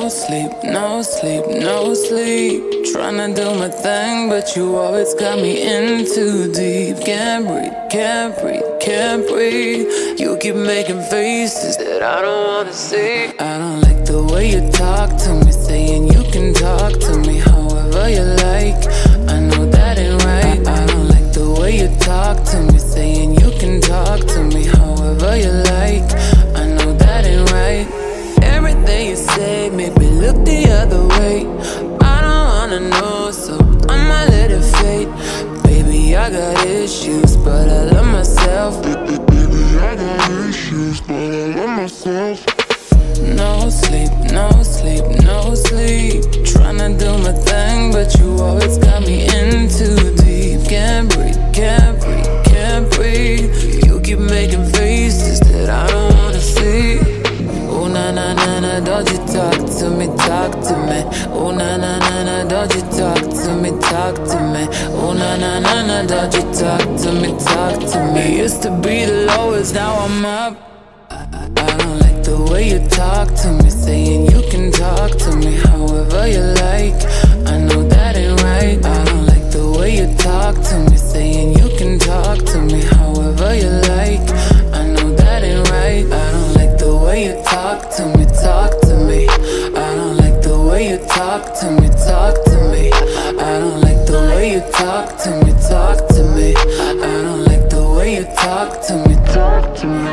sleep, no sleep, no sleep. Tryna do my thing, but you always got me in too deep. Can't breathe, can't breathe, can't breathe. You keep making faces that I don't wanna see. I don't like the way you talk to me, saying you can talk to me however you like. I know that ain't right. I don't like the way you talk to me, saying you can talk to me however you like. I know that ain't right. Everything you say make me look the other way. I don't wanna know, so I'ma let it fade. Baby, I got issues, but I love myself. Baby, I got issues, but I love myself. No sleep, no sleep, no sleep. Tryna do my thing, but you always got me in too deep. Can't breathe, can't breathe, can't breathe. You keep making faces that I don't wanna see. Oh na na na na, don't you talk to me, talk to me. Oh na na na na, don't you talk to me, talk to me. Oh na na na na, don't you talk to me, talk to me. You used to be the lowest, now I'm up. I don't like the way you talk to me, saying you can talk to me however you like. I know that ain't right. I don't like the way you talk to me, saying you can talk to me however you like. I know that ain't right. I don't like the way you talk to me, talk to me. I don't like the way you talk to me, talk to me. I don't like the way you talk to me, talk to me. I don't like the way you talk to me, talk to me.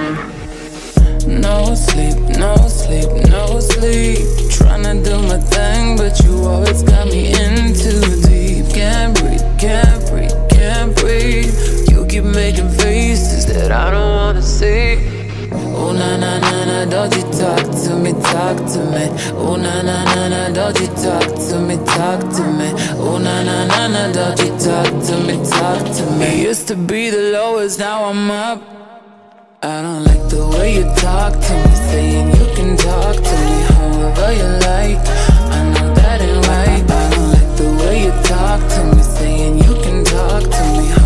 No sleep, no sleep, no sleep. Tryna do my thing, but you always got me in too deep. Can't breathe, can't breathe, can't breathe. You keep making faces that I don't wanna see. Oh na na na na, don't you talk to me, talk to me. Oh na na na na, don't you talk to me, talk to me. Oh na na na na, don't you talk to me, talk to me. Used to be the lowest, now I'm up. I don't like the way you talk to me, saying you can talk to me however you like. I know that ain't right. I don't like the way you talk to me, saying you can talk to me